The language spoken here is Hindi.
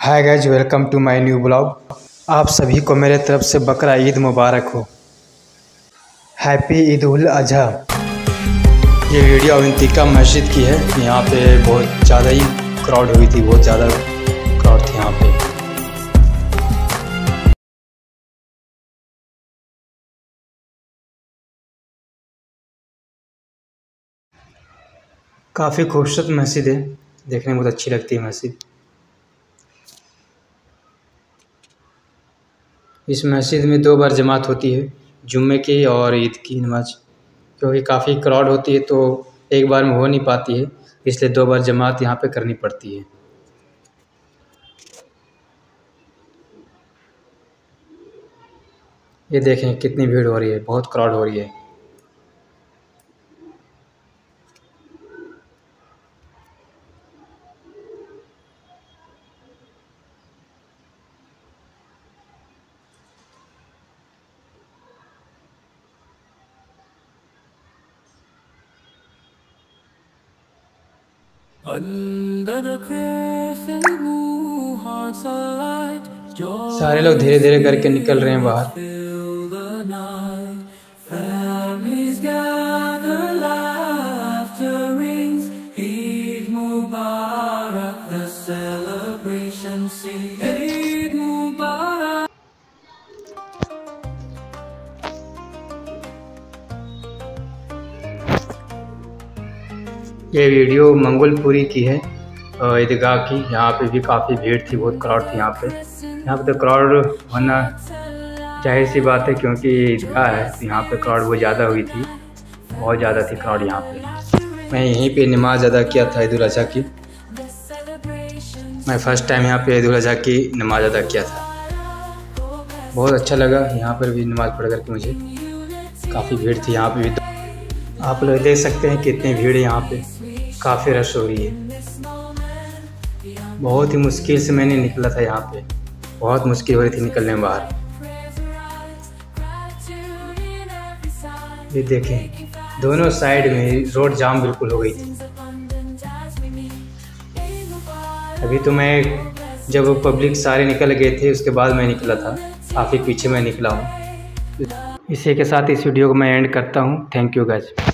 Hi guys, welcome to my new blog. आप सभी को मेरे तरफ से बकरा ईद मुबारक हो। हैप्पी ईद उल अजहा। ये वीडियो अवंतिका मस्जिद की है। यहाँ पे बहुत ज़्यादा ही क्राउड हुई थी, बहुत ज़्यादा क्राउड थी यहाँ पे। काफ़ी खूबसूरत मस्जिद है, देखने में बहुत अच्छी लगती है मस्जिद। इस मस्जिद में 2 बार जमात होती है, जुम्मे की और ईद की नमाज। क्योंकि काफ़ी क्राउड होती है तो एक बार में हो नहीं पाती है, इसलिए 2 बार जमात यहाँ पे करनी पड़ती है। ये देखें कितनी भीड़ हो रही है, बहुत क्राउड हो रही है। सारे लोग धीरे धीरे करके निकल रहे हैं बाहर। ये वीडियो मंगोलपुरी की है, ईदगाह की। यहाँ पे भी काफ़ी भीड़ थी, बहुत क्राउड थी यहाँ पे। यहाँ पे तो क्राउड होना जाहिर सी बात है, क्योंकि ईदगाह है तो यहाँ पे क्राउड बहुत ज़्यादा हुई थी, बहुत ज़्यादा थी क्राउड यहाँ पे। मैं यहीं पे नमाज़ अदा किया था ईद उल अजहा की। मैं फ़र्स्ट टाइम यहाँ पे ईद उल अजहा की नमाज़ अदा किया था। बहुत अच्छा लगा यहाँ पर भी नमाज़ पढ़ करके मुझे। काफ़ी भीड़ थी यहाँ पे भी। आप लोग देख सकते हैं कितनी भीड़ है यहाँ पे, काफ़ी रश हो रही है। बहुत ही मुश्किल से मैंने निकला था यहाँ पे, बहुत मुश्किल हो रही थी निकलने में बाहर। ये देखें दोनों साइड में रोड जाम बिल्कुल हो गई थी। अभी तो मैं जब पब्लिक सारे निकल गए थे उसके बाद मैं निकला था, काफ़ी पीछे मैं निकला हूँ। इसी के साथ इस वीडियो को मैं एंड करता हूँ। Thank you guys.